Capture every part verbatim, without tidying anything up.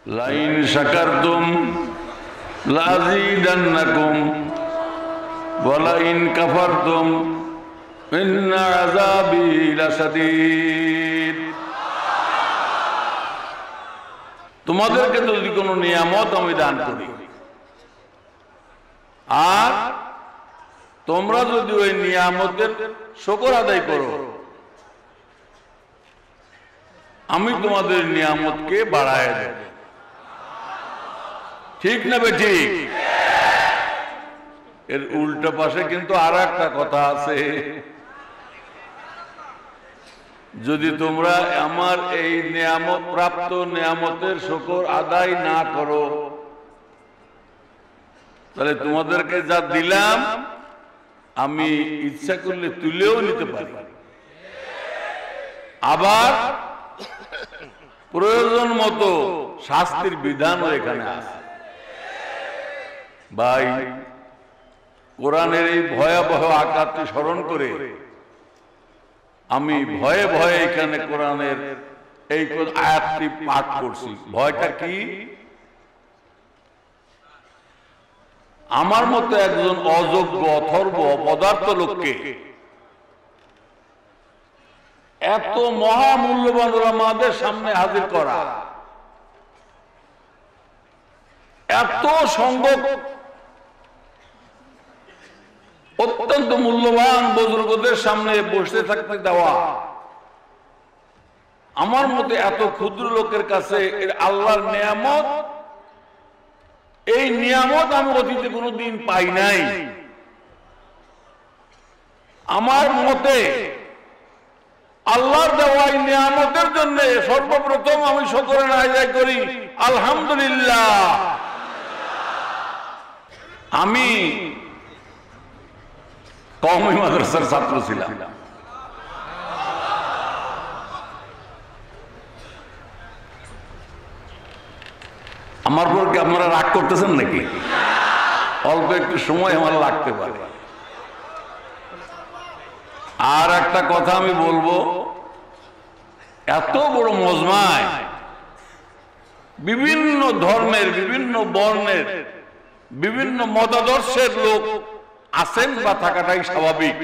Line শাকারতুম লাযীদান্নাকুম ওয়া line কাফারতুম ইন্না আযাবী লাশাদীদ। তোমাদেরকে যদি কোনো নিয়ামত আমি দান করি আর তোমরা যদি ওই নিয়ামতের শুকর আদায় করো, আমি তোমাদের নিয়ামতকে বাড়ায় দেব। ঠিক না বেঠিক? এর উল্টো পাশে কিন্তু আর একটা কথা আছে, যদি তোমরা আমার এই নিয়ামত প্রাপ্ত নিয়ামতের শুকর আদায় না করো, তাহলে তোমাদেরকে যা দিলাম আমি ইচ্ছা করলে তুলেও নিতে পারি, আবার প্রয়োজন মতো শাস্তির বিধানও এখানে আছে। ভাই, কোরআনের এই ভয়াবহ আকারটি স্মরণ করে আমি ভয়ে ভয়ে এখানে কোরআনের এই আয়াতটি পাঠ করছি। ভয়টা কি? আমার মতো একজন অযোগ্য অথর্ব অপদার্থ লোককে এত মহামূল্যবান ওলামাদের সামনে হাজির করা, এত সংখ্যক অত্যন্ত মূল্যবান বুজুর্গদের সামনে বসে থাকতে দেওয়া, আমার মতে এত ক্ষুদ্র লোকের কাছে এর আল্লাহর নিয়ামত, এই নিয়ামত আমি অতীতে কোনোদিন পাই নাই। আমার মতে আল্লাহর দেওয়া এই নিয়ামতের জন্য সর্বপ্রথম আমি শুকরান আদায় করি আলহামদুলিল্লাহ। আমি কওমি মাদ্রাসার ছাত্র ছিলাম। আমার পর কি আপনারা রাগ করতেছেন নাকি? অল্প একটু সময় আমার লাগতে পারে। আর একটা কথা আমি বলবো, এত বড় মজমায় বিভিন্ন ধর্মের, বিভিন্ন বর্ণের, বিভিন্ন মতাদর্শের লোক আছেন বা থাকাটাই স্বাভাবিক।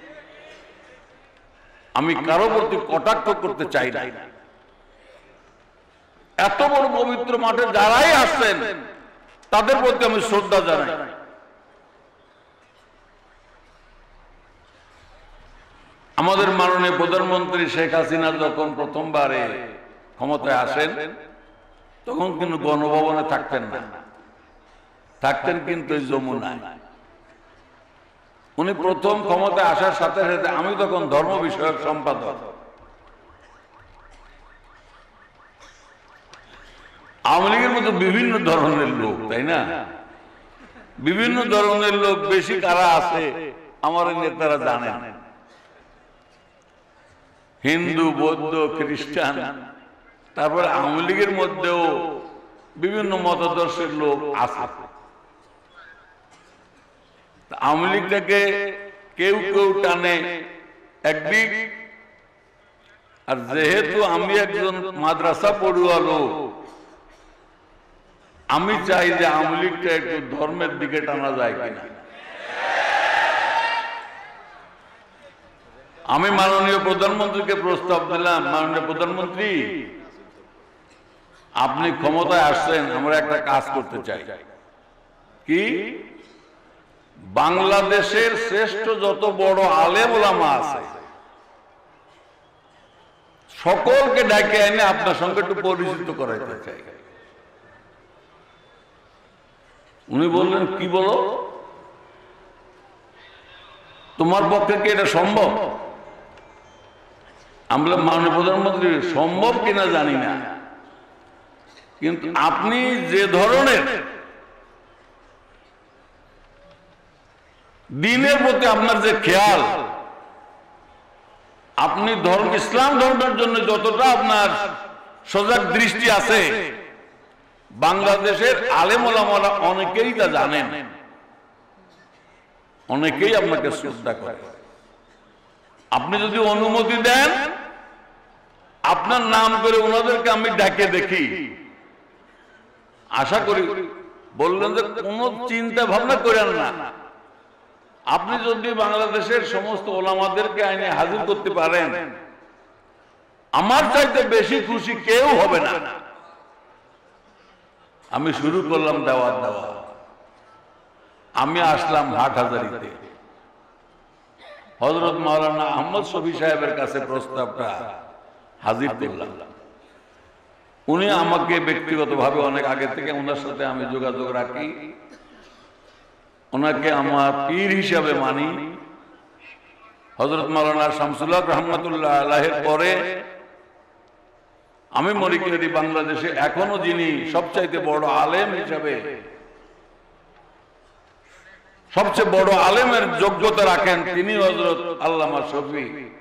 আমি কারো প্রতি কটাক্ষ করতে চাই না। এত বড় পবিত্র মাঠে যারাই আসছেন তাদের প্রতি আমি শ্রদ্ধা জানাই। আমাদের মাননীয় প্রধানমন্ত্রী শেখ হাসিনা যখন প্রথমবারে ক্ষমতায় আসেন, তখন কিন্তু গণভবনে থাকতেন না, থাকতেন কিন্তু যমুনায়। উনি প্রথম ক্ষমতায় আসার সাথে সাথে, আমি তখন ধর্ম বিষয়ক সম্পাদক, আওয়ামী লীগের মতো বিভিন্ন ধরনের লোক, তাই না? বিভিন্ন ধরনের লোক বেশি কারা আছে আমার নেতারা জানেন। হিন্দু, বৌদ্ধ, খ্রিস্টান, তারপরে আওয়ামী লীগের মধ্যেও বিভিন্ন মতাদর্শের লোক আছে। আওয়ামী লীগটাকে কেউ কেউ টানে একদিক, আর যেহেতু আমি একজন মাদ্রাসা পড়ুয়া লোক, আমি চাই যে আওয়ামী লীগটা একটু ধর্মের দিকে টানা যায় কিনা। আমি মাননীয় প্রধানমন্ত্রীকে প্রস্তাব দিলাম, মাননীয় প্রধানমন্ত্রী, আপনি ক্ষমতায় আসছেন, আমরা একটা কাজ করতে চাই। কি? বাংলাদেশের শ্রেষ্ঠ যত বড় আলেম ওলামা আছে সকলকে ডাকে এনে আপনার সঙ্গে একটু পরিচিত করাইতে চাই। উনি বললেন, কি বলো, তোমার পক্ষে কি এটা সম্ভব? আমরা মাননীয় প্রধানমন্ত্রী, সম্ভব কিনা জানি না, কিন্তু আপনি যে ধরনের দিনের প্রতি আপনার যে খেয়াল, আপনি ধর্ম ইসলাম ধর্মের জন্য যতটা আপনার সজাগ দৃষ্টি আছে, বাংলাদেশের আলেম ওলামারা অনেকেই তা জানেন, অনেকেই আপনাকে শ্রদ্ধা করে। আপনি যদি অনুমতি দেন, আপনার নাম করে ওনাদেরকে আমি ডাকে দেখি, আশা করি বললেন যে কোনো চিন্তা ভাবনা করেন না, আপনি যদি বাংলাদেশের সমস্ত ওলামাদেরকে আইনে হাজির করতে পারেন আমার চাইতে বেশি খুশি কেউ হবে না। আমি শুরু করলাম দাওয়াত দেওয়া। আমি আসলাম হাটহাজারীতে, হযরত মাওলানা আহমদ শফি সাহেবের কাছে প্রস্তাবটা হাজির করলাম। উনি আমাকে ব্যক্তিগতভাবে অনেক আগে থেকে ওনার সাথে আমি যোগাযোগ রাখি, ওনাকে আমার পীর হিসাবে মানি। হযরত মাওলানা শামসুল হক রহমাতুল্লাহ আলাইহির পরে আমি মনে করি বাংলাদেশে এখনো যিনি সবচাইতে বড় আলেম হিসাবে, সবচেয়ে বড় আলেমের যোগ্যতা রাখেন তিনি হযরত আল্লামা শফি।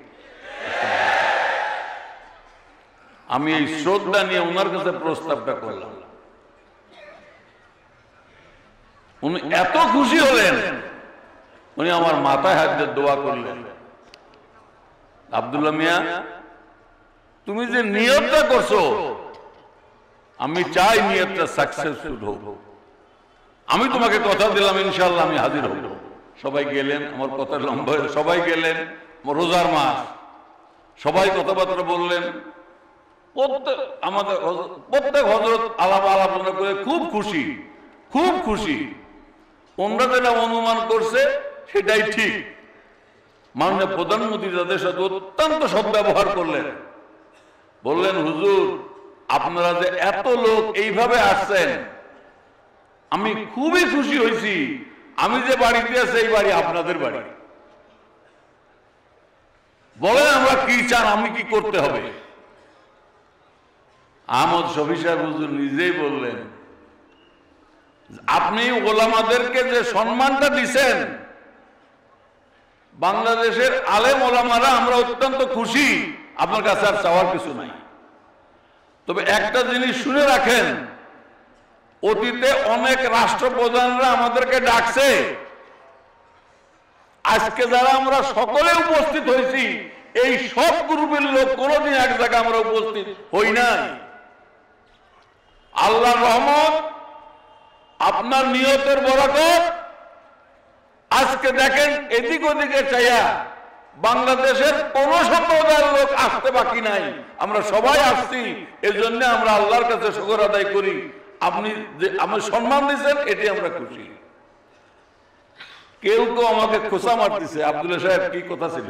আমি এই শ্রদ্ধা নিয়ে ওনার কাছে প্রস্তাবটা করলাম। উনি এত খুশি হলেন, উনি আমার মাথায় হাত দিয়ে দোয়া করলেন, আব্দুল্লাহ মিয়া তুমি যে নিয়তটা করছো আমি চাই নিয়তটা সাকসেসফুল হোক। আমি তোমাকে কথা দিলাম ইনশাআল্লাহ আমি হাজির হব। সবাই গেলেন, আমার কথা লম্বা, সবাই গেলেন, রোজার মাস, সবাই কথাবার্তা বললেন। প্রত্যেক আমাদের প্রত্যেক হযরত আলাপ আলাপনা করে খুব খুশি, খুব খুশি। ওনারা যেটা অনুমান করছে সেটাই ঠিক। মাননীয় প্রধানমন্ত্রী তাদের সাথে অত্যন্ত সদ্ব্যবহার করলেন, বললেন হুজুর আপনারা যে এত লোক এইভাবে আসছেন আমি খুবই খুশি হয়েছি। আমি যে বাড়িতে আছি এই বাড়ি আপনাদের বাড়ি, বলেন আমরা কি চান, আমি কি করতে হবে। আহমদ শফি সাহেব হুজুর নিজেই বললেন আপনি ওলামাদেরকে যে সম্মানটা দিছেন, বাংলাদেশের আলেম ওলামারা আমরা অত্যন্ত খুশি, আপনার কাছে আর চাওয়ার কিছু নাই। তবে একটা জিনিস শুনে রাখেন, অতীতে অনেক রাষ্ট্রপ্রধানরা আমাদেরকে ডাকছে, আজকে যারা আমরা সকলে উপস্থিত হয়েছি এই সব গ্রুপের লোক কোনদিন এক জায়গায় আমরা উপস্থিত হই নাই। আল্লাহর রহমত, আপনার নিয়তের বরকত, আজকে দেখেন এদিক ওদিকে চাইয়া বাংলাদেশের কোন সম্প্রদায়ের লোক আসতে বাকি নাই, আমরা সবাই আসছি। এই জন্য আমরা আল্লাহর কাছে শুকর আদায় করি, আপনি যে আমার সম্মান দিয়েছেন এটি আমরা খুশি। কেউ কেউ আমাকে খোঁচা মারতেছে, আব্দুল্লাহ সাহেব কি কথা ছিল।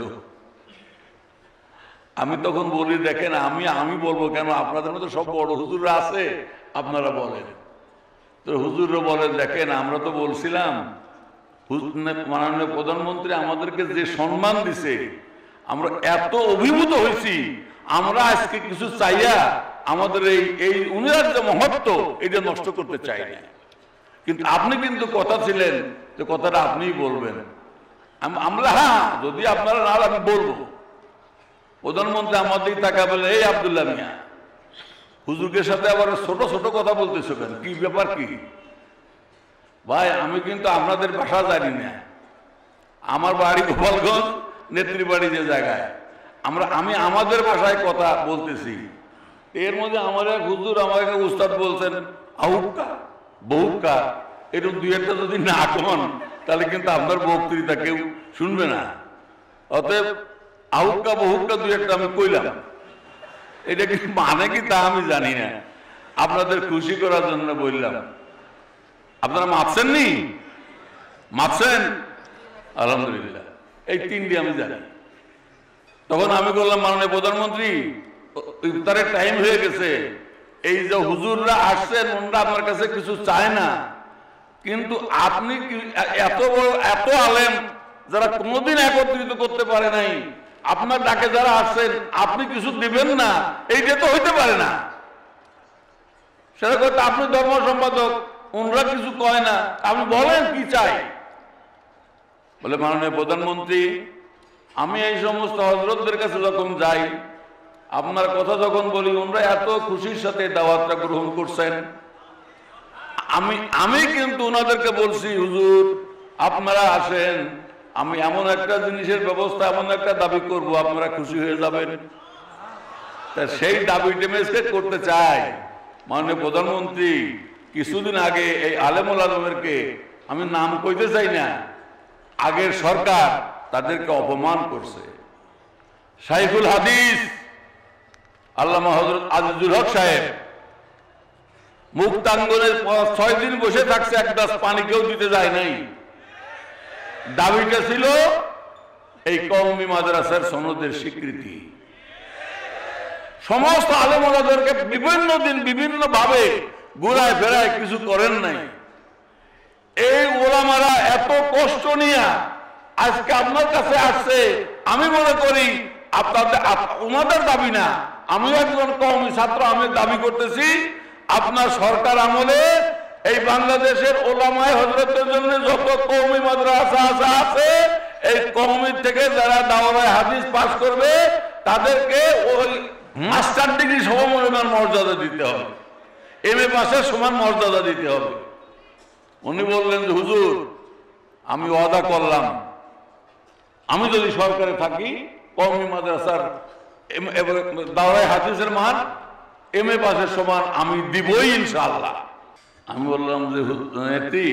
আমি তখন বলি দেখেন আমি আমি বলবো কেন, আপনাদের মধ্যে সব বড় হুজুররা আছে, আপনারা বলেন। তো হুজুররা বলেন দেখেন আমরা তো বলছিলাম মাননীয় প্রধানমন্ত্রী আমাদেরকে যে সম্মান দিছে আমরা এত অভিভূত হয়েছি, আমরা আজকে কিছু চাইয়া আমাদের এই এই উনার যে মহত্ব এটা নষ্ট করতে চাই না। কিন্তু আপনি কিন্তু কথা ছিলেন যে কথাটা আপনিই বলবেন। আমরা হ্যাঁ যদি আপনারা না আমি বলবো। প্রধানমন্ত্রী আমাদের টাকা বলে এই আব্দুল্লাহ মিয়া হুজুরের সাথে আবার ছোট ছোট কথা বলতেছো কেন, কি ব্যাপার কি? ভাই আমি কিন্তু আপনাদের ভাষা জানি না, আমার বাড়ি গোপালগঞ্জ, নেত্রী বাড়ি যে জায়গায়, আমরা আমি আমাদের ভাষায় কথা বলতেছি। এর মধ্যে আমার এক হুজুর আমাকে উস্তাদ বলছেন আহুক্কা বহুক্কা, এরকম দুই একটা যদি না কন তাহলে কিন্তু আপনার বক্তৃতা কেউ শুনবে না। অতএব আহুক্কা বহুক্কা দুই একটা আমি কইলাম, এটা কি মানে কি তা আমি জানি না, আপনাদের খুশি করার জন্য বললাম। আপনারা মাপছেন নি? মাপছেন? আলহামদুলিল্লাহ। এই তিনটি আমি জানি। তখন আমি বললাম মাননীয় প্রধানমন্ত্রী ইফতারের টাইম হয়ে গেছে, এই যে হুজুররা আসছেন ওনারা আপনার কাছে কিছু চায় না, কিন্তু আপনি এত বড় এত আলেম যারা কোনোদিন একত্রিত করতে পারে নাই, আপনার ডাকে যারা আসছেন আপনি কিছু দিবেন না, এইটা তো হইতে পারে না। সেটা করতে আপনি ধর্ম সম্পাদক, ওনারা কিছু কয় না, আপনি বলেন কি চাই। বলে মাননীয় প্রধানমন্ত্রী আমি এই সমস্ত হযরতদের কাছে যখন যাই, আপনার কথা যখন বলি, ওনারা এত খুশির সাথে দাওয়াতটা গ্রহণ করছেন। আমি আমি কিন্তু ওনাদেরকে বলছি হুজুর আপনারা আসেন, আমি এমন একটা জিনিসের ব্যবস্থা এমন একটা দাবি করব আপনারা খুশি হয়ে যাবেন। তা সেই দাবিটা মেসকে করতে চাই। মাননীয় প্রধানমন্ত্রী কিছুদিন আগে এই আলেমুল আলমেরকে আমি নাম কইতে চাই না, আগের সরকার তাদেরকে অপমান করছে। শাইখুল হাদিস আল্লামা হযরত আজিজুল হক সাহেব মুক্তাঙ্গনে ছয় দিন বসে থাকছে, এক গ্লাস পানি কেউ দিতে যায় নাই। দাবিটা ছিল এই কওমি মাদ্রাসার সনদের স্বীকৃতি। সমস্ত আলেম ওলামাদেরকে বিভিন্ন দিন বিভিন্ন ভাবে ঘুরায় ফেরায় কিছু করেন নাই। এই ওলামারা এত কষ্ট নিয়ে আজকে আপনার কাছে আসছে, আমি মনে করি আপনাদের ওনাদের দাবি না, আমিও একজন কওমি ছাত্র, আমি দাবি করতেছি আপনার সরকার আমলে এই বাংলাদেশের ওলামায়ে হযরতের জন্য যত কওমি মাদ্রাসা আছে, এই কওমি থেকে যারা দাওরায়ে হাদিস পাস করবে তাদেরকে ওই মাস্টার ডিগ্রি সমপরিমাণ মর্যাদা দিতে হবে, এম এ পাসের সমান মর্যাদা দিতে হবে। উনি বললেন যে হুজুর আমি ওয়াদা করলাম, আমি যদি সরকারে থাকি কওমি মাদ্রাসার দাওরায়ে হাদিসের মান এম এ পাসের সমান আমি দিবই ইনশাআল্লাহ। আমি বললাম যে নেত্রী,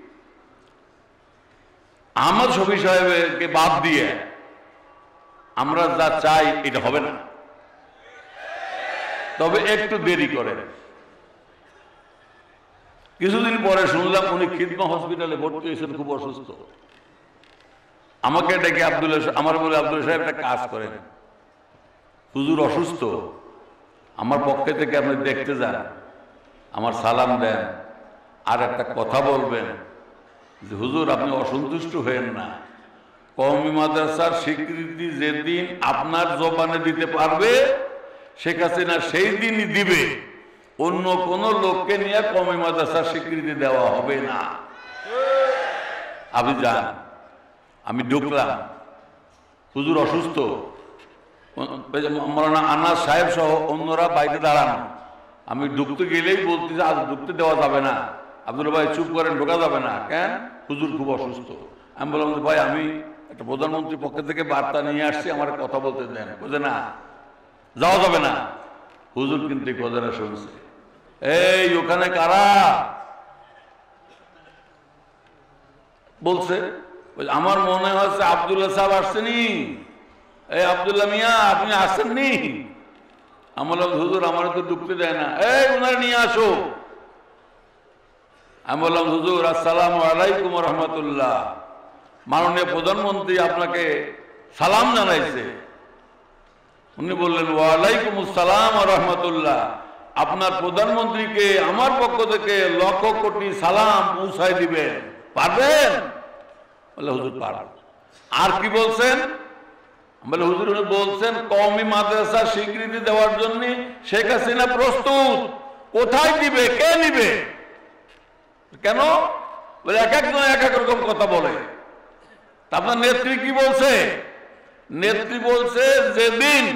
আমার শফি সাহেবকে বাদ দিয়ে আমরা যা চাই এটা হবে না, তবে একটু দেরি করেন। কিছুদিন পরে শুনলাম উনি খিদমা হসপিটালে ভর্তি হয়েছেন, খুব অসুস্থ। আমাকে ডেকে আব্দুল্লাহ, আমার বলে আব্দুল্লাহ সাহেব একটা কাজ করেন, হুজুর অসুস্থ, আমার পক্ষে থেকে আপনি দেখতে যান, আমার সালাম দেন, আর একটা কথা বলবেন যে হুজুর আপনি অসন্তুষ্ট হয়েন না, কওমি মাদ্রাসার স্বীকৃতি যেদিন আপনার জবানে দিতে পারবে শেখ হাসিনা সেই দিনই দিবে, অন্য কোন লোককে নিয়ে কওমি মাদ্রাসার স্বীকৃতি দেওয়া হবে না। আপনি যান। আমি ঢুকলাম, হুজুর অসুস্থ, মৌলানা আনাস সাহেব সহ অন্যরা বাইরে দাঁড়ানো। আমি ঢুকতে গেলেই বলতেছি আজ ঢুকতে দেওয়া যাবে না, আব্দুল ভাই চুপ করেন, ঢোকা যাবে না। কেন? হুজুর খুব অসুস্থ। আমি বললাম ভাই আমি একটা প্রধানমন্ত্রীর পক্ষ থেকে বার্তা নিয়ে আসছি, আমার কথা বলতে দেন। বুঝে না, যাওয়া যাবে না। হুজুর কিন্তু এই কথাটা শুনছে। এই ওখানে কারা বলছে? আমার মনে হচ্ছে আব্দুল্লাহ সাহেব আসছেনি। এই আব্দুল্লাহ মিয়া আপনি আসছেননি? আমি বললাম হুজুর আমার তো ঢুকতে দেয় না। এই ওনারা নিয়ে আসো। আমি বললাম হুজুর আসসালামু আলাইকুম রহমতুল্লাহ, মাননীয় প্রধানমন্ত্রী আপনাকে সালাম জানাইছে। উনি বললেন ওয়ালাইকুম আসসালাম রহমতুল্লাহ, আপনার প্রধানমন্ত্রীকে আমার পক্ষ থেকে লক্ষ কোটি সালাম পৌঁছায় দিবেন, পারবেন? বলে হুজুর পারব। আর কি বলছেন? বলে হুজুর উনি বলছেন কওমি মাদ্রাসা স্বীকৃতি দেওয়ার জন্য শেখ হাসিনা প্রস্তুত। কোথায় দিবে, কে নিবে, কেন? বলে এক একজন এক এক রকম কথা বলে। আপনার নেত্রী কি বলছে? নেত্রী বলছে যেদিন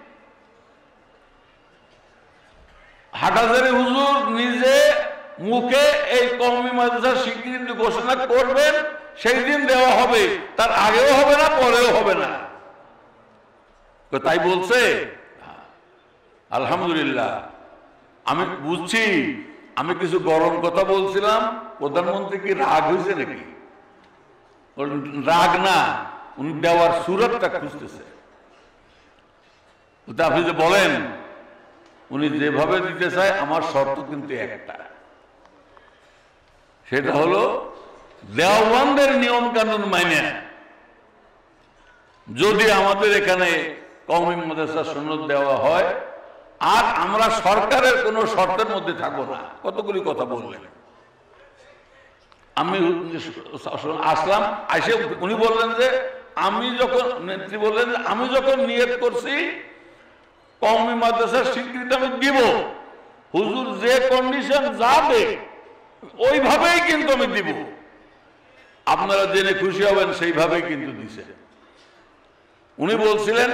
হাটাজারি হুজুর নিজে মুখে এই কওমি মাদ্রাসার স্বীকৃতি ঘোষণা করবেন সেই দিন দেওয়া হবে, তার আগেও হবে না, পরেও হবে না। তাই বলছে। আলহামদুলিল্লাহ, আমি বুঝছি আমি কিছু গরম কথা বলছিলাম। প্রধানমন্ত্রী কি রাগ হয়েছে নাকি? রাগ না, উনি দেওয়ার সুরতটা খুঁজতেছে। আপনি যে বলেন উনি যেভাবে দিতে চায়, আমার শর্ত কিন্তু একটা, সেটা হলো দেওবন্দের নিয়ম কানুন মাইনে যদি আমাদের এখানে কওমি মাদ্রাসা সনদ দেওয়া হয়, আর আমরা সরকারের কোন শর্তের মধ্যে থাকবো না। কতগুলি কথা বললেন। আমি আসলাম, আসে উনি বললেন যে আমি যখন, নেত্রী বললেন যে আমি যখন নিয়ত করছি কওমি মাদ্রাসার স্বীকৃতি আমি দিব, হুজুর যে কন্ডিশন যাবে ওইভাবেই কিন্তু আমি দিব। আপনারা জেনে খুশি হবেন সেইভাবেই কিন্তু দিছে। উনি বলছিলেন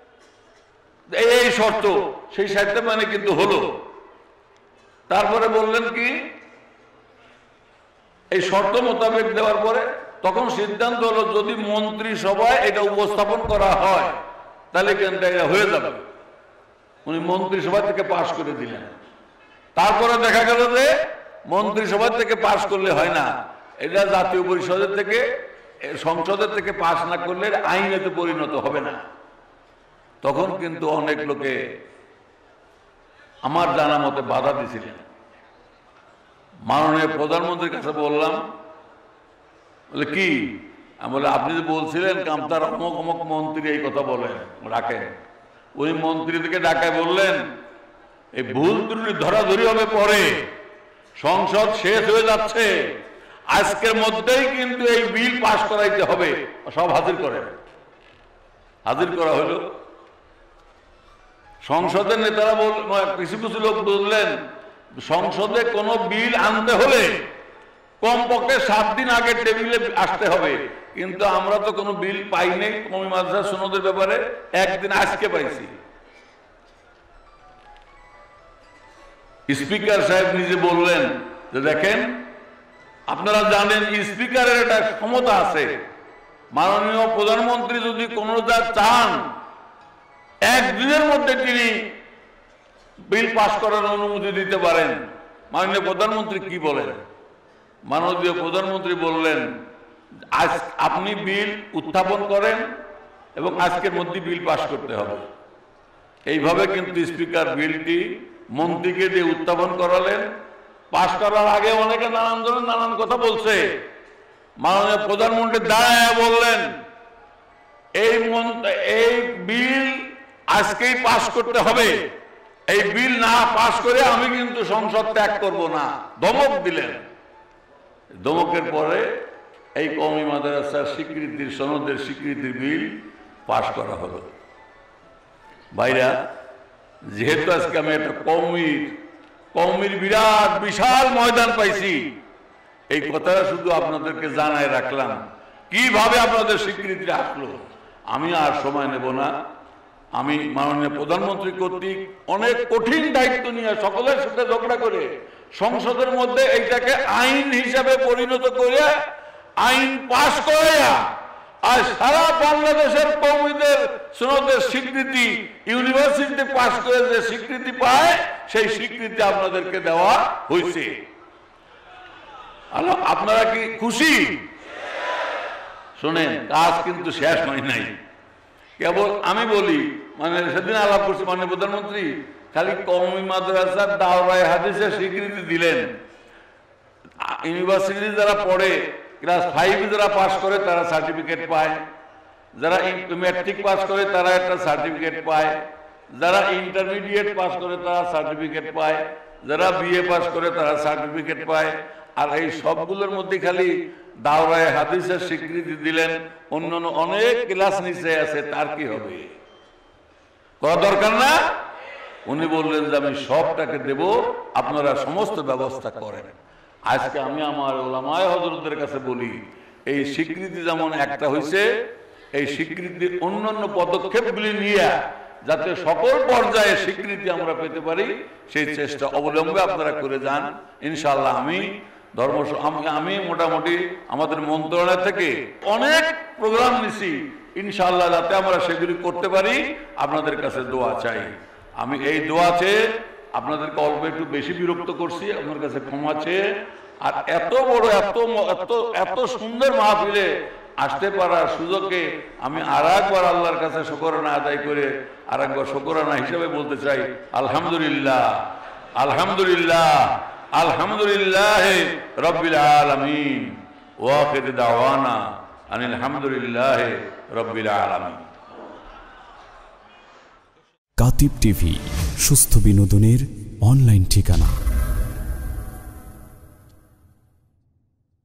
এই শর্ত, সেই শর্ত মানে কিন্তু হলো। তারপরে বললেন কি, এই শর্ত মোতাবেক দেওয়ার পরে তখন সিদ্ধান্ত হলো যদি মন্ত্রী সভায় এটা উপস্থাপন করা হয় তাহলে কিন্তু এটা হয়ে যাবে। উনি মন্ত্রিসভা থেকে পাশ করে দিলেন। তারপরে দেখা গেল যে মন্ত্রিসভা থেকে পাশ করলে হয় না, এটা জাতীয় পরিষদের থেকে সংসদের থেকে পাশ না করলে আইনেতে পরিণত হবে না। তখন কিন্তু অনেক লোকে আমার জানা মতে বাধা দিয়েছিলেন। মাননীয় প্রধানমন্ত্রীর কাছে বললাম, বলে কি, আমি বলে আপনি যে বলছিলেন কামতার অমুক অমুক মন্ত্রী এই কথা বলেন রাখেন, ওই মন্ত্রী থেকে ডাকায় বললেন এই ভুল ত্রুটি ধরাধরি হবে পরে, সংসদ শেষ হয়ে যাচ্ছে, আজকের মধ্যেই কিন্তু এই বিল পাশ করাইতে হবে, সব হাজির করেন। হাজির করা হলো। সংসদের নেতারা বল কিছু কিছু লোক বললেন সংসদে কোনো বিল আনতে হলে কমপক্ষে সাত দিন আগে টেবিলে আসতে হবে, কিন্তু আমরা তো কোনো বিল পাই নাই কওমি মাদ্রাসা সনদের ব্যাপারে, একদিন আজকে পাইছি। স্পিকার সাহেব নিজে বললেন যে দেখেন আপনারা জানেন স্পিকারের একটা ক্ষমতা আছে, মাননীয় প্রধানমন্ত্রী যদি কোনো যা চান একদিনের মধ্যে তিনি বিল পাস করার অনুমতি দিতে পারেন। মাননীয় প্রধানমন্ত্রী কি বলেন? মাননীয় প্রধানমন্ত্রী বললেন আজ আপনি বিল উত্থাপন করেন এবং আজকের মধ্যে বিল পাস করতে হবে। এইভাবে কিন্তু স্পিকার বিলটি মন্ত্রীকে দিয়ে উত্থাপন করালেন। পাস করার আগে অনেকে নানান ধরনের নানান কথা বলছে, মাননীয় প্রধানমন্ত্রী দাঁড়ায় বললেন এই এই বিল আজকেই পাস করতে হবে, এই বিল না পাস করে আমি কিন্তু সংসদ ত্যাগ করব না, ধমক দিলেন। ধমকের পরে এই কওমি মাদ্রাসার স্বীকৃতির সনদের স্বীকৃতির বিল পাস করা হলো। ভাইরা, যেহেতু আজকে আমি একটা কওমির কওমির বিরাট বিশাল ময়দান পাইছি, এই কথাটা শুধু আপনাদেরকে জানাই রাখলাম কিভাবে আপনাদের স্বীকৃতি আসলো। আমি আর সময় নেব না, আমি মাননীয় প্রধানমন্ত্রী কর্তৃক অনেক কঠিন দায়িত্ব নিয়ে সকলের সাথে ঝগড়া করে সংসদের মধ্যে এইটাকে আইন হিসাবে পরিণত করে আইন পাস করে আর সারা বাংলাদেশের কওমিদের সনদের স্বীকৃতি ইউনিভার্সিটিতে পাস করে যে স্বীকৃতি পায় সেই স্বীকৃতি আপনাদেরকে দেওয়া হয়েছে। আপনারা কি খুশি? শোনেন, কাজ কিন্তু শেষ হয় নাই। কেবল আমি বলি, মানে সেদিন আলাপ করছি মাননীয় প্রধানমন্ত্রী খালি কওমি মাদ্রাসার দাওরায়ে হাদিসের স্বীকৃতি দিলেন, ইউনিভার্সিটি যারা পড়ে ক্লাস ফাইভ যারা পাস করে তারা সার্টিফিকেট পায়, যারা ম্যাট্রিক পাস করে তারা একটা সার্টিফিকেট পায়, যারা ইন্টারমিডিয়েট পাস করে তারা সার্টিফিকেট পায়, যারা বিএ পাস করে তারা সার্টিফিকেট পায়। আর এই সবগুলোর মধ্যে খালি দাওরায়ে হাদিসের স্বীকৃতি দিলেন, অন্যান্য অনেক ক্লাস নিচে আছে, তার কি হবে? করা দরকার না? উনি বললেন যে আমি সবটাকে দেব, আপনারা সমস্ত ব্যবস্থা করেন। আজকে আমি আমার ওলামায়ে হযরতদের কাছে বলি, এই স্বীকৃতি যেমন একটা হয়েছে, এই স্বীকৃতির অন্যান্য পদক্ষেপগুলি নিয়ে যাতে সকল পর্যায়ে স্বীকৃতি আমরা পেতে পারি সেই চেষ্টা অবলম্বনে আপনারা করে যান। ইনশাআল্লাহ আমি ধর্ম আমি মোটামুটি আমাদের মন্ত্রণালয় থেকে অনেক প্রোগ্রাম নিছি, ইনশাআল্লাহ যাতে আমরা সেগুলি করতে পারি আপনাদের কাছে দোয়া চাই। আমি এই দোয়া চেয়ে আপনাদেরকে অল্প একটু বেশি বিরক্ত করছি, আপনার কাছে ক্ষমা চেয়ে। আর এত বড় এত এত এত সুন্দর মাহফিলে আসতে পারার সুযোগে আমি আর একবার আল্লাহর কাছে শুকরানা আদায় করে আর একবার শুকরানা হিসেবে বলতে চাই আলহামদুলিল্লাহ, আলহামদুলিল্লাহ, আলহামদুলিল্লাহ রাব্বিল আলামিন ওয়া আখির দাওয়ানা আনিল হামদুলিল্লাহ রাব্বিল আলামিন। কাতিব টিভি, সুস্থ বিনোদনের অনলাইন ঠিকানা।